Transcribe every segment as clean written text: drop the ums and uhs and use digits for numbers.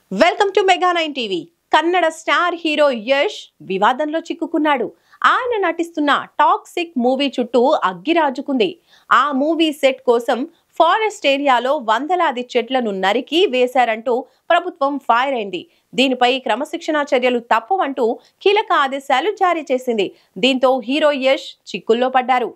Welcome to mega 9 TV. Kannada star hero Yash వివాదంలో చిక్కుకున్నాడు. ఆయన నటిస్తున్న టాక్సిక్ మూవీ చుట్టూ అగ్గి రాజుకుంది. ఆ మూవీ సెట్ కోసం ఫారెస్ట్ ఏరియాలో వందలాది చెట్లను నరికి వేశారంటూ ప్రభుత్వం ఫైర్ అయింది. దీనిపై క్రమశిక్షణా చర్యలు తప్పవంటూ కీలక ఆదేశాలు జారీ చేసింది. దీంతో హీరో యష్ చిక్కుల్లో పడ్డారు.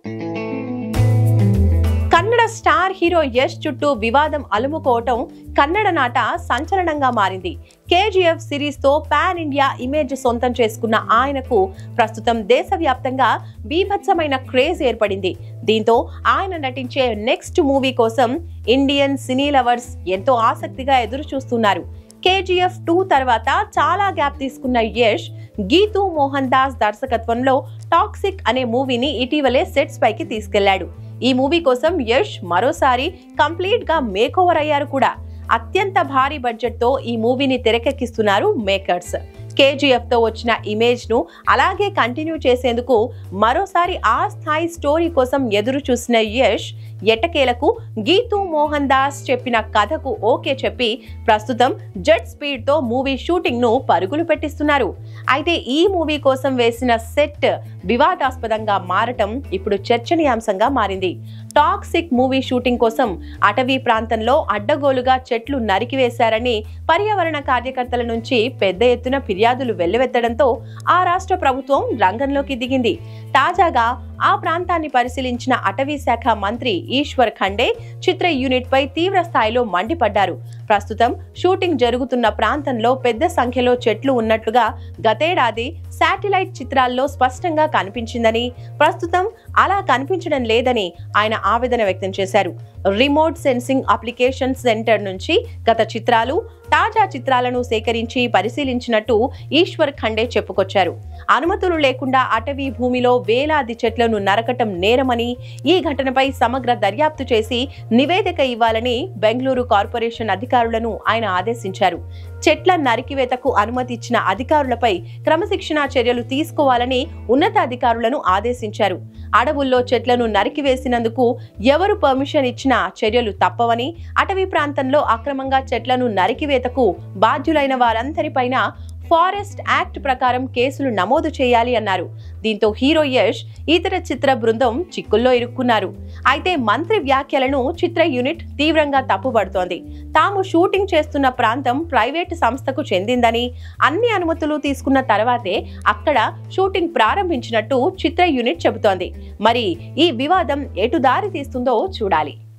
కన్నడ స్టార్ హీరో యష్ చుట్టూ వివాదం అలుముకోవటం కన్నడ నాట సంచలనంగా మారింది. కేజీఎఫ్ సిరీస్ తో పాన్ ఇండియా ఇమేజ్ సొంతం చేసుకున్న ఆయనకు ప్రస్తుతం దేశవ్యాప్తంగా బీభత్సమైన క్రేజ్ ఏర్పడింది. దీంతో ఆయన నటించే నెక్స్ట్ మూవీ కోసం ఇండియన్ సినీ లవర్స్ ఎంతో ఆసక్తిగా ఎదురు చూస్తున్నారు. కేజీఎఫ్ 2 తర్వాత చాలా గ్యాప్ తీసుకున్న యష్ గీతూ మోహన్ దాస్ దర్శకత్వంలో టాక్సిక్ అనే మూవీని ఇటీవలే సెట్స్ పైకి తీసుకెళ్లాడు. ఈ మూవీ కోసం యష్ మరోసారి కంప్లీట్ గా మేకోవర్ అయ్యారు కూడా. అత్యంత భారీ బడ్జెట్ తో ఈ మూవీని తెరకెక్కిస్తున్నారు మేకర్స్. కేజీఎఫ్ తో వచ్చిన ఇమేజ్ ను అలాగే కంటిన్యూ చేసేందుకు మరోసారి ఆ స్థాయి స్టోరీ కోసం ఎదురు చూసిన యష్ ఎట్టకేలకు గీతూ మోహన్ దాస్ చెప్పిన కథకు ఓకే చెప్పి ప్రస్తుతం జెట్ స్పీడ్ తో మూవీ షూటింగ్ ను పరుగులు పెట్టిస్తున్నారు. అయితే ఈ మూవీ కోసం వేసిన సెట్ వివాదాస్పదంగా మారటం ఇప్పుడు చర్చనీయాంశంగా మారింది. టాక్సిక్ మూవీ షూటింగ్ కోసం అటవీ ప్రాంతంలో అడ్డగోలుగా చెట్లు నరికివేశారని పర్యావరణ కార్యకర్తల నుంచి పెద్ద ఎత్తున ఫిర్యాదులు వెల్లువెత్తడంతో ఆ రాష్ట్ర ప్రభుత్వం రంగంలోకి దిగింది. తాజాగా ఆ ప్రాంతాన్ని పరిశీలించిన అటవీ శాఖ మంత్రి ఈశ్వర్ ఖండే చిత్ర యూనిట్ పై తీవ్ర స్థాయిలో మండిపడ్డారు. ప్రస్తుతం షూటింగ్ జరుగుతున్న ప్రాంతంలో పెద్ద సంఖ్యలో చెట్లు ఉన్నట్లుగా గతేడాది శాటిలైట్ చిత్రాల్లో స్పష్టంగా కనిపించిందని, ప్రస్తుతం అలా కనిపించడం లేదని ఆయన ఆవేదన వ్యక్తం చేశారు. రిమోట్ సెన్సింగ్ అప్లికేషన్ సెంటర్ నుంచి గత చిత్రాలు, తాజా చిత్రాలను సేకరించి పరిశీలించినట్టు ఈశ్వర్ ఖండే చెప్పుకొచ్చారు. అనుమతులు లేకుండా అటవీ భూమిలో వేలాది చెట్లను నరకటం నేరమని, ఈ ఘటనపై సమగ్ర దర్యాప్తు చేసి నివేదిక ఇవ్వాలని బెంగళూరు కార్పొరేషన్ అధికారులను ఆయన ఆదేశించారు. చెట్ల నరికివేతకు అనుమతి ఇచ్చిన అధికారులపై క్రమశిక్షణా చర్యలు తీసుకోవాలని ఉన్నతాధికారులను ఆదేశించారు. అడవుల్లో చెట్లను నరికివేసినందుకు ఎవరు పర్మిషన్ ఇచ్చినా చర్యలు తప్పవని, అటవీ ప్రాంతంలో అక్రమంగా చెట్లను నరికివేతకు బాధ్యులైన వారందరిపైన ఫారెస్ట్ యాక్ట్ ప్రకారం కేసులు నమోదు చేయాలి అన్నారు. దీంతో హీరో యష్ ఇతర చిత్ర బృందం చిక్కుల్లో ఇరుక్కున్నారు. అయితే మంత్రి వ్యాఖ్యలను చిత్ర యూనిట్ తీవ్రంగా తప్పుపడుతోంది. తాము షూటింగ్ చేస్తున్న ప్రాంతం ప్రైవేటు సంస్థకు చెందిందని, అన్ని అనుమతులు తీసుకున్న తర్వాతే అక్కడ షూటింగ్ ప్రారంభించినట్టు చిత్ర యూనిట్ చెబుతోంది. మరి ఈ వివాదం ఎటు దారి తీస్తుందో చూడాలి.